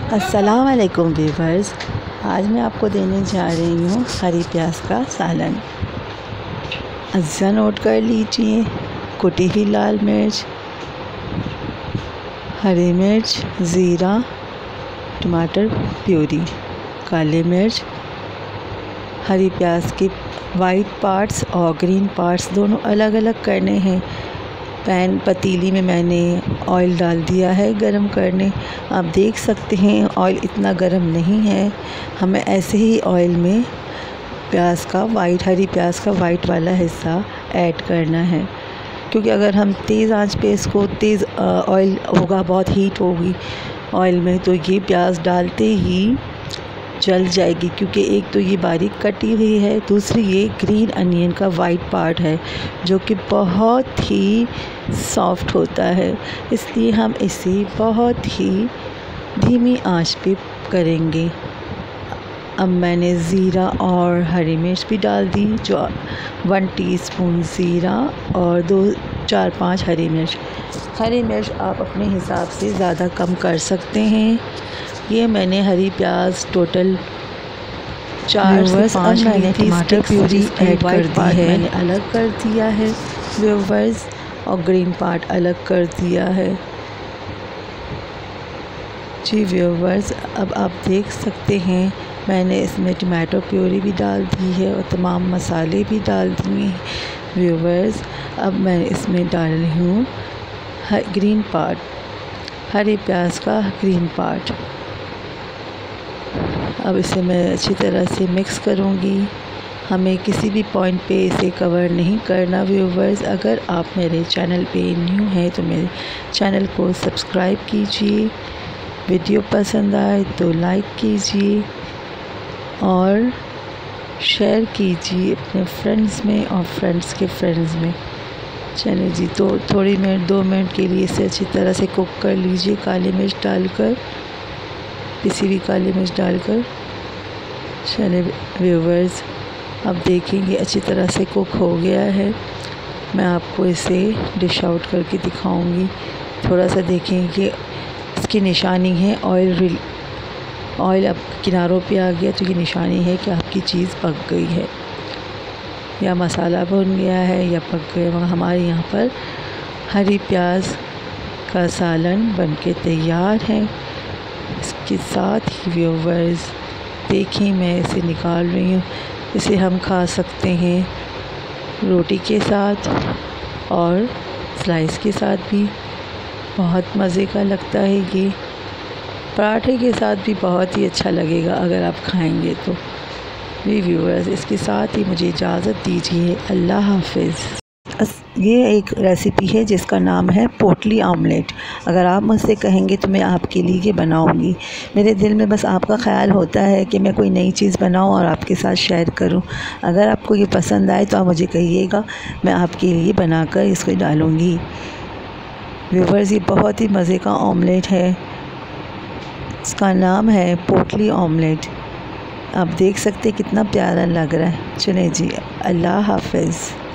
अस्सलाम वालेकुम व्यूअर्स, आज मैं आपको देने जा रही हूँ हरी प्याज का सालन। अज्जा नोट कर लीजिए। कुटी हुई लाल मिर्च, हरी मिर्च, ज़ीरा, टमाटर प्यूरी, काली मिर्च, हरी प्याज के वाइट पार्ट्स और ग्रीन पार्ट्स दोनों अलग अलग करने हैं। पतीली में मैंने ऑयल डाल दिया है गरम करने। आप देख सकते हैं ऑयल इतना गरम नहीं है। हमें ऐसे ही ऑयल में हरी प्याज का वाइट वाला हिस्सा ऐड करना है, क्योंकि अगर हम तेज़ आंच पे इसको ऑयल होगा, बहुत हीट होगी ऑयल में, तो ये प्याज डालते ही जल जाएगी। क्योंकि एक तो ये बारीक कटी हुई है, दूसरी ये ग्रीन अनियन का वाइट पार्ट है जो कि बहुत ही सॉफ्ट होता है। इसलिए हम इसे बहुत ही धीमी आंच पे करेंगे। अब मैंने ज़ीरा और हरी मिर्च भी डाल दी, जो 1 टीस्पून ज़ीरा और 4-5 हरी मिर्च। हरी मिर्च आप अपने हिसाब से ज़्यादा कम कर सकते हैं। ये मैंने हरी प्याज टोटल 4 से 5 मैंने टमाटर प्यूरी ऐड कर दी है। मैंने अलग कर दिया है व्यूअर्स, और ग्रीन पार्ट अलग कर दिया है जी व्यूअर्स। अब आप देख सकते हैं मैंने इसमें टमाटर प्यूरी भी डाल दी है और तमाम मसाले भी डाल दिए हैं व्यूअर्स। अब मैं इसमें डाल रही हूँ ग्रीन पार्ट, हरी प्याज का ग्रीन पार्ट। अब इसे मैं अच्छी तरह से मिक्स करूँगी। हमें किसी भी पॉइंट पे इसे कवर नहीं करना व्यूअर्स। अगर आप मेरे चैनल पे न्यू हैं तो मेरे चैनल को सब्सक्राइब कीजिए। वीडियो पसंद आए तो लाइक कीजिए और शेयर कीजिए अपने फ्रेंड्स में और फ्रेंड्स के फ्रेंड्स में। चलिए जी, तो 2 मिनट के लिए इसे अच्छी तरह से कुक कर लीजिए, काली मिर्च डालकर, पिसी हुई काली मिर्च डालकर। चलिए व्यूअर्स, अब देखेंगे अच्छी तरह से कुक हो गया है। मैं आपको इसे डिश आउट करके दिखाऊंगी। थोड़ा सा देखेंगे, इसकी निशानी है ऑयल अब किनारों पे आ गया, तो ये निशानी है कि आपकी चीज़ पक गई है, या मसाला भुन गया है या पक गया। मगर हमारे यहाँ पर हरी प्याज का सालन बनके तैयार है। इसके साथ ही व्यूअर्स देखिए, मैं इसे निकाल रही हूँ। इसे हम खा सकते हैं रोटी के साथ और स्लाइस के साथ भी, बहुत मज़े का लगता है। ये पराठे के साथ भी बहुत ही अच्छा लगेगा अगर आप खाएंगे तो। व्यूअर्स, इसके साथ ही मुझे इजाज़त दीजिए। अल्लाह हाफ़िज़। ये एक रेसिपी है जिसका नाम है पोटली ऑमलेट। अगर आप मुझसे कहेंगे तो मैं आपके लिए ये बनाऊंगी। मेरे दिल में बस आपका ख़्याल होता है कि मैं कोई नई चीज़ बनाऊं और आपके साथ शेयर करूं। अगर आपको ये पसंद आए तो आप मुझे कहिएगा, मैं आपके लिए बनाकर इसको डालूंगी। व्यूअर्स, ये बहुत ही मज़े का ऑमलेट है। इसका नाम है पोटली ऑमलेट। आप देख सकते हैं कितना प्यारा लग रहा है। चलें जी, अल्लाह हाफ़िज़।